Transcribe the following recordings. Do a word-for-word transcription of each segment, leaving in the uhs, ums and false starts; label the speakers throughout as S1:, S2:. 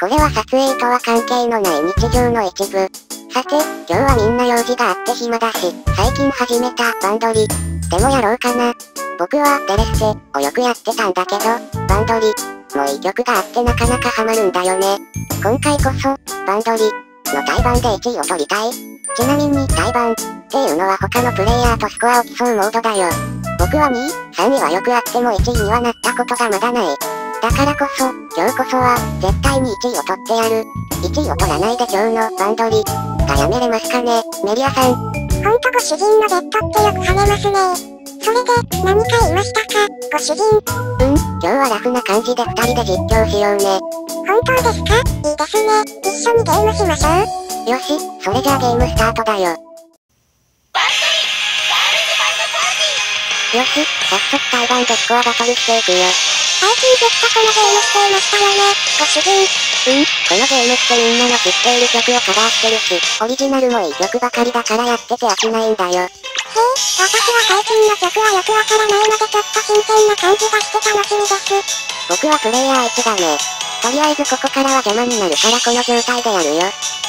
S1: これは撮影とは関係のない日常の一部。さて、今日はみんな用事があって暇だし、最近始めたバンドリ。でもやろうかな。僕はデレッセをよくやってたんだけど、バンドリもいい曲があってなかなかハマるんだよね。今回こそ、バンドリの対バンでいちいを取りたい。ちなみに対バンっていうのは他のプレイヤーとスコアを競うモードだよ。僕はにい、さんいはよくあってもいちいにはなったことがまだない。だからこそ、今日こそは、絶対にいちいを取ってやる。いちいを取らないで今日のバンドリがやめれますかね、メリアさん。
S2: ほんとご主人の Z ってよく跳ねますね。それで、何か言いましたか、ご主人。
S1: うん、今日はラフな感じでふたりで実況しようね。
S2: 本当ですか、いいですね。一緒にゲームしましょう。
S1: よし、それじゃあゲームスタートだよ。よし、早速対バンでスコアバトルしていくよ。
S2: 最近ずっとこのゲームしていましたよね、ご主人。
S1: うん、このゲームってみんなの知っている曲をカバーしてるし、オリジナルもいい曲ばかりだからやってて飽きないんだよ。へえ、
S2: 私は最近の曲はよくわからないのでちょっと新鮮な感じがして楽しみです。
S1: 僕はプレイヤーいちだね。とりあえずここからは邪魔になるからこの状態でやるよ。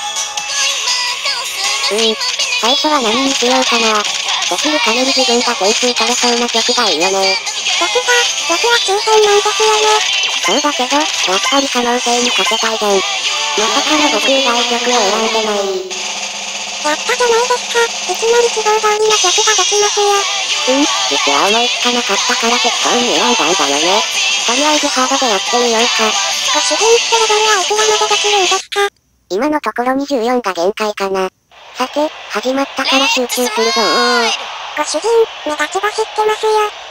S1: うーん、最初は何にしようかな。できる限り自分が点数取れそうな曲がいいよね。
S2: 僕が、僕は抽選なんですよね。
S1: そうだけど、やっぱり可能性にかけたいじゃん。まさかの僕以外曲を選んでない。
S2: やったじゃないですか。いきなり希望通りの曲ができますよ。
S1: うん、実は思いつかなかったから適当に選んだんだよね。とりあえずハードでやってみようか。
S2: ご主人ってレベルはいくらまでできるんですか？
S1: 今のところにじゅうよんが限界かな。さて、始まったから集中するぞー。
S2: ご主人、目が血走ってますよ。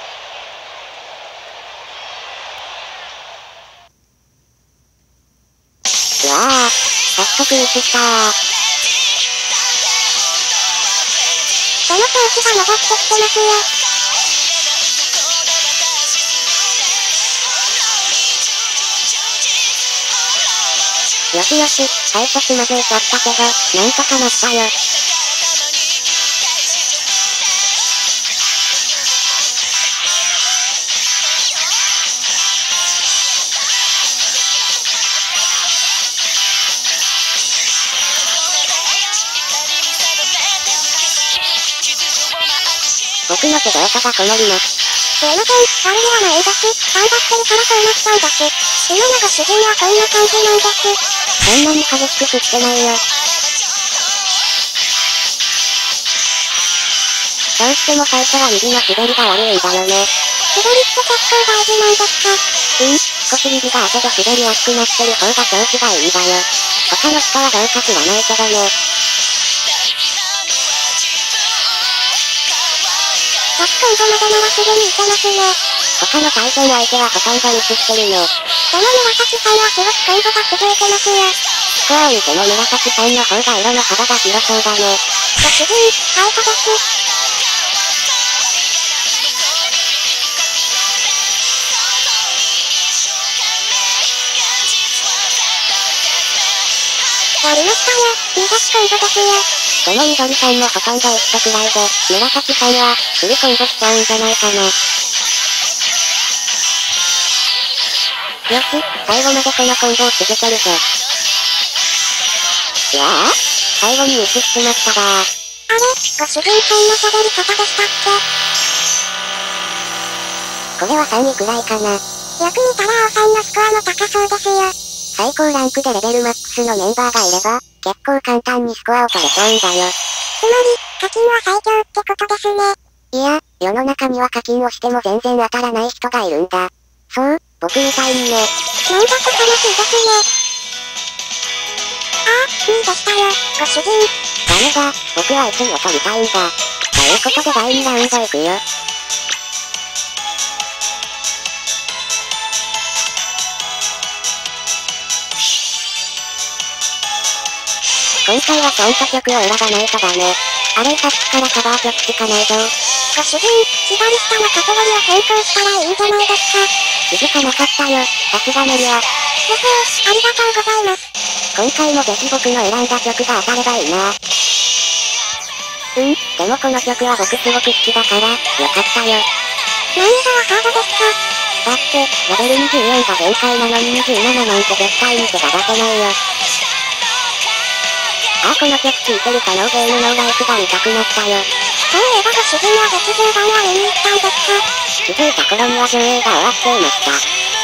S1: うわぁ、早速ミスしたー。
S2: その調子が戻ってきてますよ。
S1: よしよし、最初つまずいちゃったけど、なんとかなったよ。僕の手で音がこもります。
S2: すいません、悪気はないです。頑張ってるからそうなったんです。今のご主人はこんな感じなんです。
S1: そんなに激しく振ってないよ。どうしても最初は右の滑りが悪いんだよね。
S2: 滑りって結構大事なんですか？
S1: うん、少し右が後で滑りやすくなってる方が調子がいいんだよ。他の人はどうか知らないけどね。
S2: ひゃっ今度までならすぐに行けますね。
S1: 他の対戦相手はほとんどミスしてるね。
S2: でも紫さんはすごくコンボが続いてますよ。
S1: スコアを見ても紫さんの方が色の幅が広そうだね。
S2: ご主人、アウトです。やりましたよ、にじゅっコンボですよ。
S1: でも緑さんもほとんど一緒くらいで、紫さんは、フルコンボしちゃうんじゃないかな。よし、最後までこのコンボを続けるぞ。いやあ、最後にミスしちまったがー。
S2: あれ、ご主人さんの喋り方でしたっ
S1: け？これはさんいくらいかな。よ
S2: く見たら青さんのスコアも高そうですよ。
S1: 最高ランクでレベルマックスのメンバーがいれば、結構簡単にスコアを取れちゃうんだよ。
S2: つまり、課金は最強ってことですね。
S1: いや、世の中には課金をしても全然当たらない人がいるんだ。そう、僕みたいにね。
S2: なんだか悲しいですね。ああ、にいでしたよ、ご主人。
S1: ダメだ、僕はいちいを取りたいんだ。ということでだいにラウンド行くよ。今回はちゃんと曲を選ばないとダメ。あれさっきからカバー曲しかないぞ。
S2: ご主人、左下のカテゴリを変更したらいいんじゃないですか？
S1: 気づかなかったよ、さすがメリア。
S2: へへー、ありがとうございます。
S1: 今回もぜひ僕の選んだ曲が当たればいいな。うん、でもこの曲は僕すごく好きだから、よかったよ。
S2: 難易度はハードですか？
S1: だって、レベルにじゅうよんが限界なのににじゅうなななんて絶対に手が出せないよ。ああこの曲聴いてるかノーゲームノーライフが見たくなったよ。
S2: そういえばご主人は劇場版は見に行ったんですか？
S1: 気づいた頃には上映が終わっていました。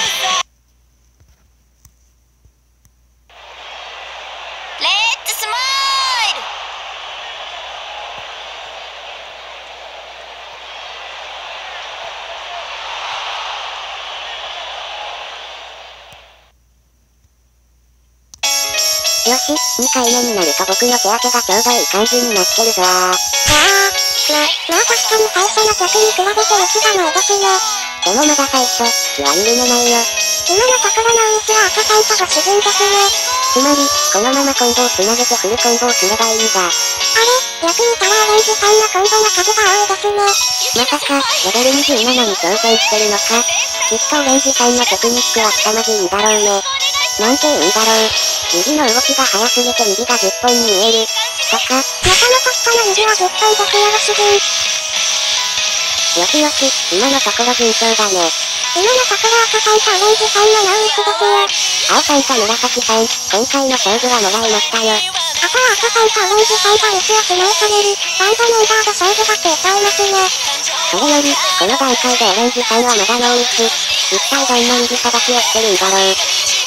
S1: よし、にかいめになると僕の手当てがちょうどいい感じになってるぞー。
S2: ああ、ま、まあ確かに最初の曲に比べて熱がないですね。
S1: でもまだ最初、気は緩めないよ。
S2: 今のところのお主は赤サンタご主人ですね。
S1: つまり、このままコンボをつなげてフルコンボをすればいいんだ。あ
S2: れ、よく見たらオレンジさんのコンボの数が多いですね。
S1: まさか、レベルにじゅうななに挑戦してるのか。きっとオレンジさんのテクニックは凄まじいんだろうね。なんて言うんだろう。指の動きが速すぎて指がじゅっぽんに見える。とか。
S2: またまた下の指はじゅっぽんですよご主人。
S1: よしよし、今のところ順調だね。
S2: 今のところ赤さんとオレンジさんのノーミスですよ。
S1: 青さんと紫さん、今回の勝負はもらいましたよ。
S2: あとは赤さんとオレンジさんがミスをしない限り、バンドメンバーで勝負がついちゃいますね。
S1: それより、この段階でオレンジさんはまだノーミス。一体どんな指さばきをしてるんだろう。
S2: うーん、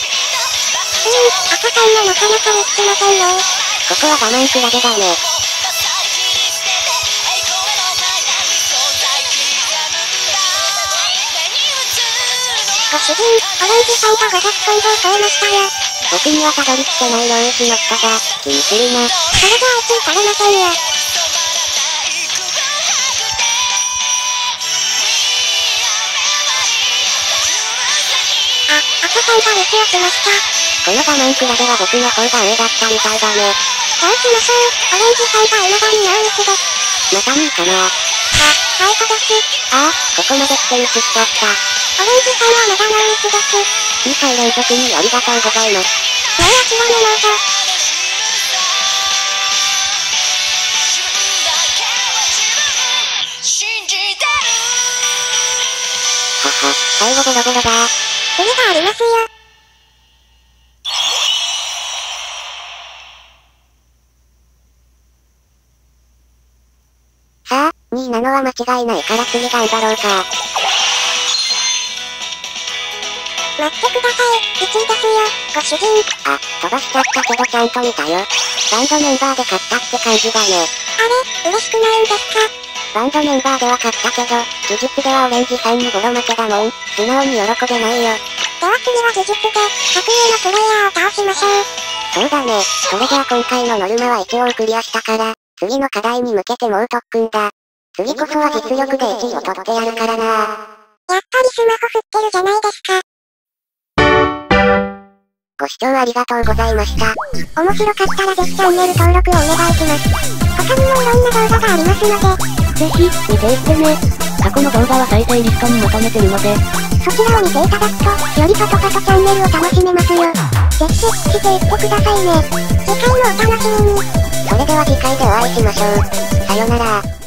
S2: 赤さんもなかなか見つけませんね。
S1: ここは我慢比べだね。
S2: ご主人、オレンジさんがごひゃくコンボを超えましたよ。
S1: 僕にはたどり着けないノーミスの人だ。気にするな。
S2: それじゃあついされませんよ。あ、赤さんがミスをしました。
S1: この我慢比べは僕の方が上だったみたいだね。
S2: どうしましょう。オレンジさんが未だにノーミスです。
S1: またにいかな。
S2: あ、アウトです。
S1: ああ、ここまで来てミスしちゃった。
S2: オレンジさんはまだノーミスです。
S1: にかい連続にありがとうございます。
S2: もう諦めないぞ。
S1: はは、最後ボロボロだー。
S2: 次がありますよ。
S1: さあ、にいなのは間違いないから次頑張ろうか。
S2: 待ってください。いちいですよ、ご主人。
S1: あ、飛ばしちゃったけどちゃんと見たよ。バンドメンバーで勝ったって感じだね。
S2: あれ、嬉しくないんですか？
S1: バンドメンバーでは勝ったけど、事実ではオレンジさんにボロ負けだもん。素直に喜べないよ。
S2: では次は事実で、格上のプレイヤーを倒しましょう。
S1: そうだね。それじゃあ今回のノルマは一応クリアしたから、次の課題に向けてもう特訓だ。次こそは実力でいちいを取ってやるからな。
S2: やっぱりスマホ振ってるじゃないですか。
S1: ご視聴ありがとうございました。
S2: 面白かったらぜひチャンネル登録をお願いします。他にもいろんな動画がありますので、
S1: ぜひ、見ていってね。過去の動画は再生リストにまとめてるので、
S2: そちらを見ていただくと、よりパトパトチャンネルを楽しめますよ。ぜひチェックしていってくださいね。次回もお楽しみに。
S1: それでは次回でお会いしましょう。さよなら。